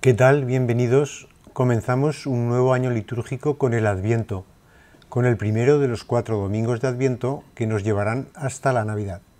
¿Qué tal? Bienvenidos. Comenzamos un nuevo año litúrgico con el Adviento, con el primero de los 4 domingos de Adviento que nos llevarán hasta la Navidad.